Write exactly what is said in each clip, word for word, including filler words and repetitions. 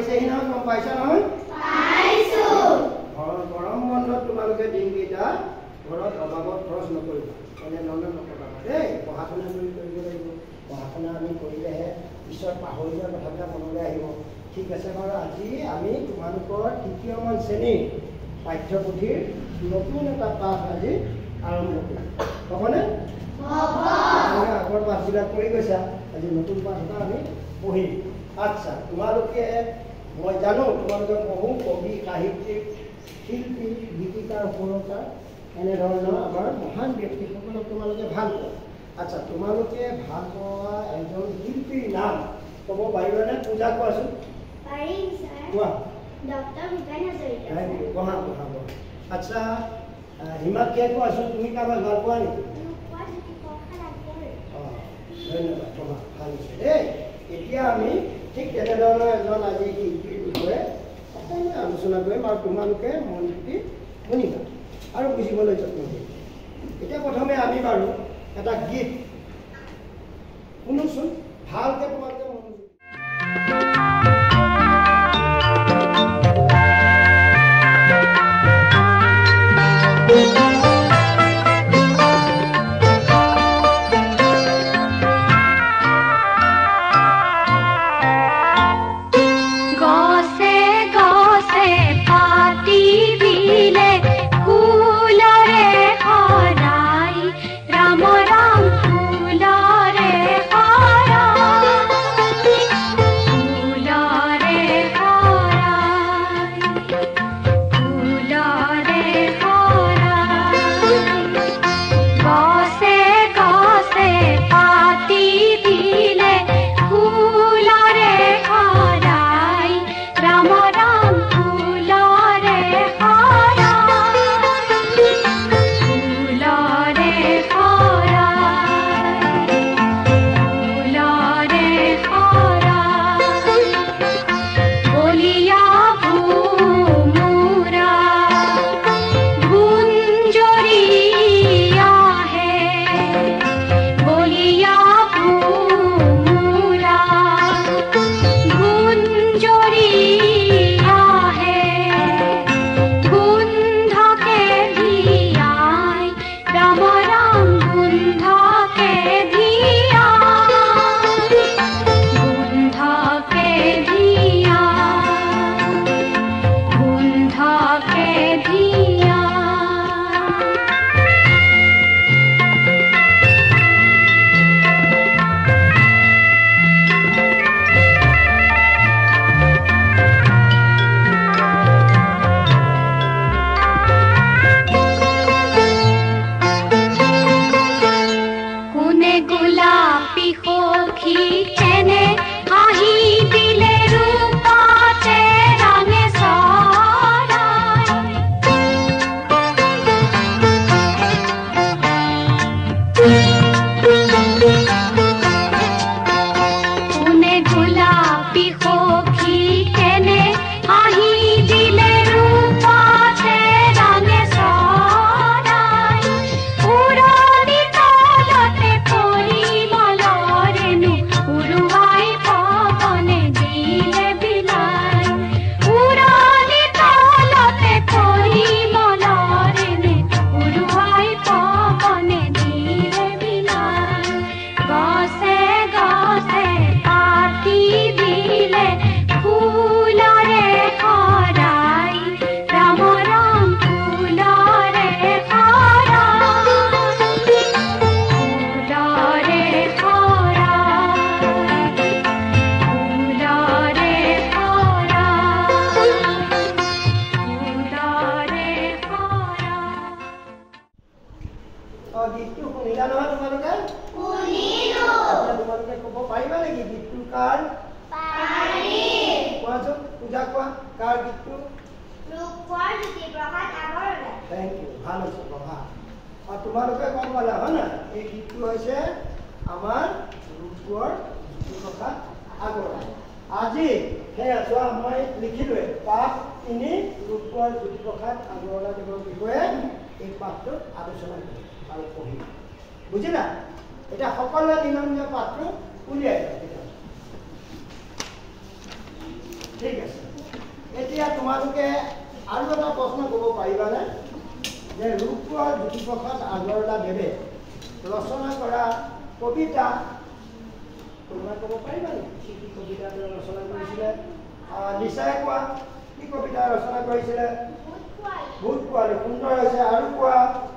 পাইছেহি নহয় গম পাইছা নহয় পাইছো ঘৰৰ গৰম বন্ধত তোমালোকে দিনকেইটা ঘৰত অভাৱত খৰচ নকৰিবা এনেধৰণে নকৰিবা দেই পঢ়া শুনা কৰি কৰিব লাগিব পঢ়া শুনা আমি কৰিলেহে পিছত পাহৰি যোৱা কথাবিলাক মনলৈ আহিব ঠিক আছে বাৰু আজি আমি তোমালোকৰ তৃতীয়মান শ্ৰেণীৰ পাঠ্যপুথিৰ নতুন এটা পাঠ আজি আৰম্ভ কৰিম হ'বনে আগৰ পাঠবিলাক কৰি গৈছা আজি নতুন পাঠ এটা আমি পঢ়িম আচ্ছা তোমালোকে মই জানো তোমালোকে বহু কবি সাহিত্যিক শিল্পী গীতিকাৰ সুৰকাৰ এনেধৰণৰ আমাৰ মহান ব্যক্তিসকলক তোমালোকে ভাল পোৱা আচ্ছা তোমালোকে ভাল পোৱা এজন শিল্পীৰ নাম ক'ব পাৰিবানে পূজা কোৱাচোন পাৰিম ছাৰ কোৱা ডক্টৰ ভূপেন হাজৰিকা বহা বহা বহা আচ্ছা হিমাক্ষীয়ে কোৱাচোন তুমি কাৰোবাক ভাল পোৱা নেকি অঁ ধন্যবাদ বহা ভাল হৈছে দেই এতিয়া আমি ঠিক তেনেধৰণৰ এজন আজি শিল্পীৰ বিষয়ে অকণমান আলোচনা কৰিম আৰু তোমালোকে মন পুতি শুনিবা আৰু বুজিবলৈ যত্ন কৰিম এতিয়া প্ৰথমে আমি বাৰু এটা গীত শুনোচোন ভালকৈ তোমালোকে মনোযোগ Thank you. ভাল হৈছে বাবা আৰু তোমালোকে গম পালা হয় না এই গীতটো হৈছে আমাৰ ৰূপৰ জ্যোতিপ্ৰসাদ আগৰৱালা আজি সেয়া চোৱা মই লিখিলোৱে পাঠ তিনি ৰূপৰ জ্যোতিপ্ৰসাদ আগৰৱালা দেৱৰ বিষয়ে এই পাঠটোত আলোচনা কৰিম আৰু পঢ়িম বুজিলা এটা সকলোৱে নিয়মীয়া পাঠটো উলিয়াই ঠিক আছে তোমালোকে আৰু এটা প্ৰশ্ন ক'ব পাৰিবানে যে ৰূপকোঁৱৰ জ্যোতিপ্ৰসাদ আগৰৱালা দেৱে ৰচনা কৰা কবিতা কোনোবাই ক'ব পাৰিবা নেকি কি কি কবিতা ৰচনা কৰিছিলে নিচাই কোৱা কি কবিতা ৰচনা কৰিছিলে ভূত পোৱালি সুন্দৰ হৈছে আৰু কোৱা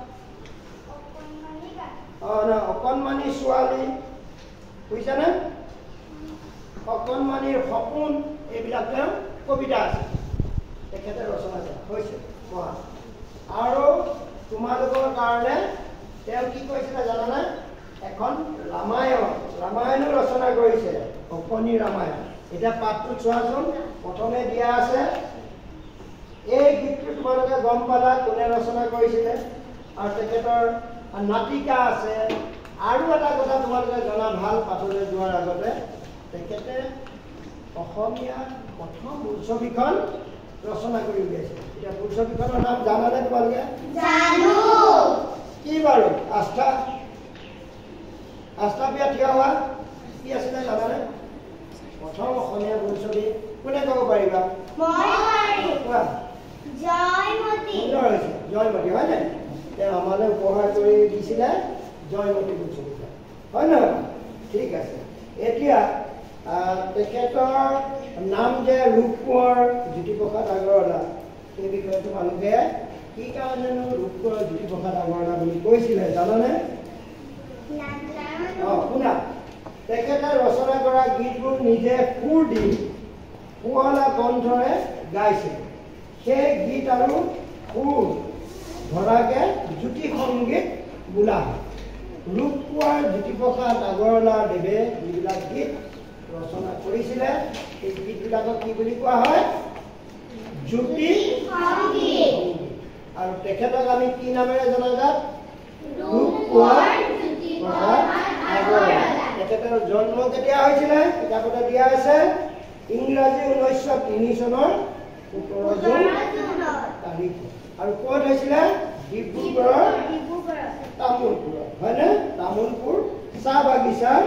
অঁ ন অকণমানি ছোৱালী বুজিছানে অকণমানিৰ সপোন এইবিলাক তেওঁ কবিতা আছে তেখেতে ৰচনা হৈছে কোৱা আৰু তোমালোকৰ কাৰণে তেওঁ কি কৈছিলে জানানে এখন ৰামায়ণ ৰামায়ণো ৰচনা কৰিছে অকণি ৰামায়ণ এতিয়া পাঠটো চোৱাচোন প্ৰথমে দিয়া আছে এই গীতটো তোমালোকে গম পালা কোনে ৰচনা কৰিছিলে আৰু তেখেতৰ নাটিকা আছে আৰু এটা কথা তোমালোকে জনা ভাল পাঠলৈ যোৱাৰ আগতে তেখেতে অসমীয়া প্ৰথম বোলছবিখন ৰচনা কৰি উলিয়াইছে এতিয়া বোলছবিখনৰ নাম জানানে তোমালোকে জানো কি বাৰু আস্থা আস্থা বিয়া থিয় হোৱা কি আছিলে জানানে প্ৰথম অসমীয়া বোলছবি কোনে ক'ব পাৰিবা মই পাৰিম কোৱা জয়মতী সুন্দৰ হৈছে জয়মতী হয় নাই তেওঁ আমালৈ উপহাৰ কৰি দিছিলে জয়মতী বোলছবিখন হয় নহয় ঠিক আছে এতিয়া তেখেতৰ নাম যে ৰূপকোঁৱৰ জ্যোতিপ্ৰসাদ আগৰৱালা সেই বিষয়ে তোমালোকে কি কাৰণেনো ৰূপকোঁৱৰ জ্যোতিপ্ৰসাদ আগৰৱালা বুলি কৈছিলে জানানে অঁ শুনা তেখেতে ৰচনা কৰা গীতবোৰ নিজে সুৰ দি শুৱলা কণ্ঠৰে গাইছিল সেই গীত আৰু সুৰ ধৰাকে জ্যোতি সংগীত বোলা হয় ৰূপকোঁৱৰ জ্যোতিপ্ৰসাদ আগৰৱালা দেৱে যিবিলাক গীত ৰচনা কৰিছিলে এই গীতবিলাকক কি বুলি কোৱা হয় জ্যোতি সংগীত আৰু তেখেতক আমি কি নামেৰে জনাজাত ৰূপকোঁৱৰ জ্যোতিপ্ৰসাদ আগৰৱালা তেখেতৰ জন্ম কেতিয়া হৈছিলে কিতাপতে দিয়া আছে ইংৰাজী ঊনৈছশ তিনি চনৰ সোতৰ জুন তাৰিখ আৰু ক'ত হৈছিলে ডিব্ৰুগড়ৰ তামোলপুৰত হয়নে তামোলপুৰ চাহ বাগিচাৰ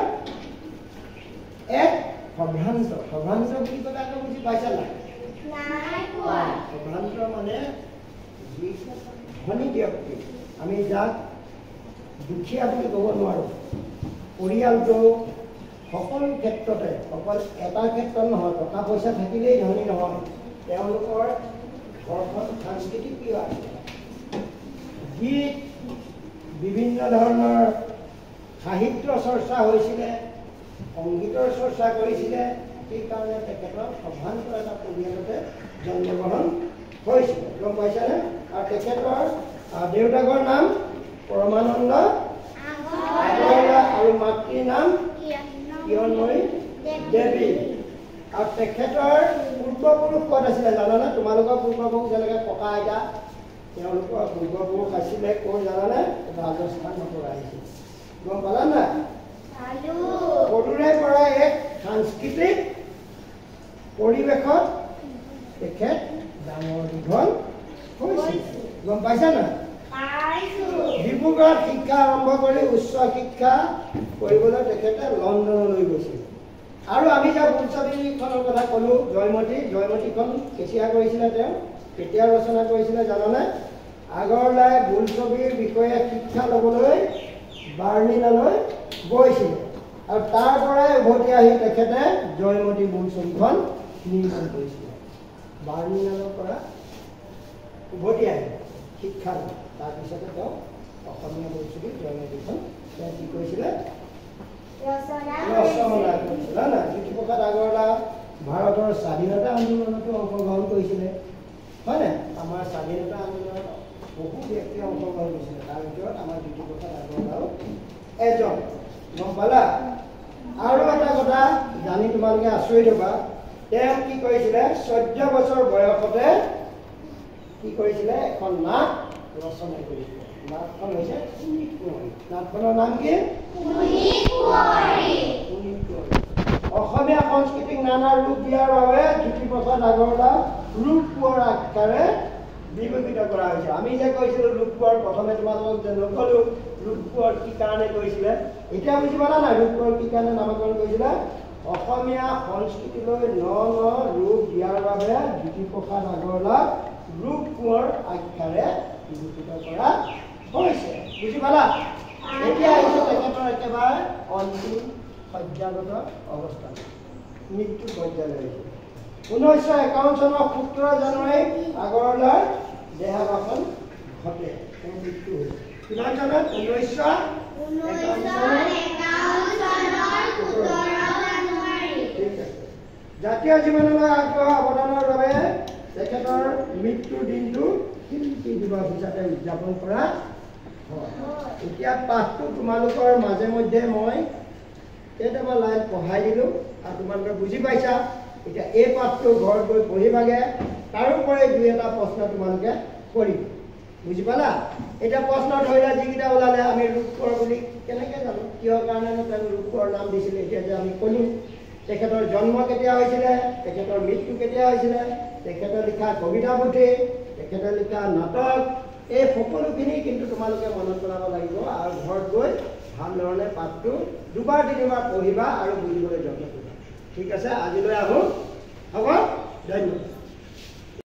এক সভ্ৰান্ত সভ্ৰান্ত বুলি ক'লে আকৌ বুজি পাইছা নাই সভ্ৰান্ত মানে যি ধনী ব্যক্তি আমি যাক দুখীয়া বুলি ক'ব নোৱাৰোঁ পৰিয়ালটো সকলো ক্ষেত্ৰতে অকল এটা ক্ষেত্ৰত নহয় টকা পইচা থাকিলেই ধনী নহয় তেওঁলোকৰ ঘৰখন সাংস্কৃতিক প্ৰিয় আছে গীত বিভিন্ন ধৰণৰ সাহিত্য চৰ্চা হৈছিলে সংগীতৰ চৰ্চা কৰিছিলে সেইকাৰণে তেখেতৰ সভ্ৰান্ত এটা পৰিয়ালতে জন্মগ্ৰহণ হৈছিলে গম পাইছানে আৰু তেখেতৰ দেউতাকৰ নাম পৰমানন্দ আগৰৱালা আৰু মাতৃৰ নাম কিৰণময়ী দেৱী আৰু তেখেতৰ পূৰ্বপুৰুষ ক'ত আছিলে জানানে তোমালোকৰ পূৰ্বপুৰুষ যেনেকৈ ককা আইতা তেওঁলোকৰ পূৰ্বপুৰুষ আছিলে ক'ত জানানে ৰাজস্থানৰ পৰা আহিছিল গম পালা নাই সৰুৰে পৰা এক সাংস্কৃতিক পৰিৱেশত তেখেত ডাঙৰ দীঘল হৈছিল গম পাইছা নাই ডিব্ৰুগড়ত শিক্ষা আৰম্ভ কৰি উচ্চ শিক্ষা কৰিবলৈ তেখেতে লণ্ডনলৈ গৈছিল আৰু আমি যে বোলছবিখনৰ কথা ক'লোঁ জয়মতী জয়মতীখন কেতিয়া কৰিছিলে তেওঁ কেতিয়া ৰচনা কৰিছিলে জানানে আগৰৱালাই বোলছবিৰ বিষয়ে শিক্ষা ল'বলৈ বাৰ্লিনলৈ গৈছিলে আৰু তাৰ পৰাই উভতি আহি তেখেতে জয়মতী বোলছবিখন নিৰ্মাণ কৰিছিলে বাৰ্লিনৰ পৰা উভতি আহি শিক্ষা লৈ তাৰপিছতে তেওঁ অসমীয়া বোলছবি জয়মতীখন তেওঁ কি কৰিছিলে ৰচনা কৰিছিলে না জ্যোতিপ্ৰসাদ আগৰৱালা ভাৰতৰ স্বাধীনতা আন্দোলনতো অংশগ্ৰহণ কৰিছিলে হয় নাই আমাৰ স্বাধীনতা আন্দোলনত বহু ব্যক্তিয়ে অংশগ্ৰহণ কৰিছিলে তাৰ ভিতৰত আমাৰ জ্যোতিপ্ৰসাদ আগৰৱালাও এজন গম পালা আৰু এটা কথা জানি তোমালোকে আচৰিত হ'বা তেওঁ কি কৰিছিলে চৈধ্য বছৰ বয়সতে কি কৰিছিলে এখন নাট ৰচনা কৰিছিলে নাটখন হৈছে নাটখনৰ নাম কি অসমীয়া সংস্কৃতিক নানা ৰূপ দিয়াৰ বাবে জ্যোতিপ্ৰসাদ আগৰৱালা ৰূপকোঁৱৰ আখ্যাৰে বিবেচিত কৰা হৈছে আমি যে কৈছিলোঁ ৰূপকোঁৱৰ প্ৰথমে তোমালোকক যে নক'লোঁ ৰূপকোঁৱৰ কি কাৰণে কৰিছিলে এতিয়া বুজি পালা নাই ৰূপকোঁৱৰ কি কাৰণে নামকৰণ কৰিছিলে অসমীয়া সংস্কৃতিলৈ ন ন ৰূপ দিয়াৰ বাবে জ্যোতিপ্ৰসাদ আগৰৱালাক ৰূপ কোঁৱৰ আখ্যাৰে বিভূষিত কৰা হৈছে। বুজি পালা? এতিয়া আহিছোঁ তেখেতৰ একেবাৰে অন্তিম শয্যাগত অৱস্থাত মৃত্যু পৰ্যায়লৈ আহিছে। ঊনৈছশ একাৱন্ন চনৰ সোতৰ জানুৱাৰীত আগৰৱালাৰ দেহাৱসান ঘটে, তেওঁৰ মৃত্যু হৈছে। কিমান চনত? ঊনৈছশ জাতীয় জীৱনলৈ আগবঢ়োৱা অৱদানৰ বাবে তেখেতৰ মৃত্যুৰ দিনটো শিল্পী দিৱস হিচাপে উদযাপন কৰা হয়। এতিয়া পাঠটো তোমালোকৰ মাজে মধ্যে মই কেইটামান লাইন পঢ়াই দিলোঁ আৰু তোমালোকে বুজি পাইছা। এতিয়া এই পাঠটো ঘৰত গৈ পঢ়িবাগে, তাৰোপৰি দুই এটা প্ৰশ্ন তোমালোকে কৰিবা। বুজি পালা? এতিয়া প্ৰশ্ন ধৰিলে যিকেইটা ওলালে আমি ৰূপ কোঁৱৰ বুলি কেনেকৈ জানো, কিহৰ কাৰণেনো তেওঁ ৰূপ কোঁৱৰ নাম দিছিলে? এতিয়া যে আমি ক'লোঁ তেখেতৰ জন্ম কেতিয়া হৈছিলে, তেখেতৰ মৃত্যু কেতিয়া হৈছিলে, তেখেতৰ লিখা কবিতা পুথি, তেখেতৰ লিখা নাটক, এই সকলোখিনি কিন্তু তোমালোকে মনত পেলাব লাগিব আৰু ঘৰত গৈ ভাল ধৰণে পাঠটো দুবাৰ তিনিবাৰ পঢ়িবা আৰু বুজিবলৈ যত্ন কৰিবা। ঠিক আছে, আজিলৈ আহোঁ। হ'ব, ধন্যবাদ।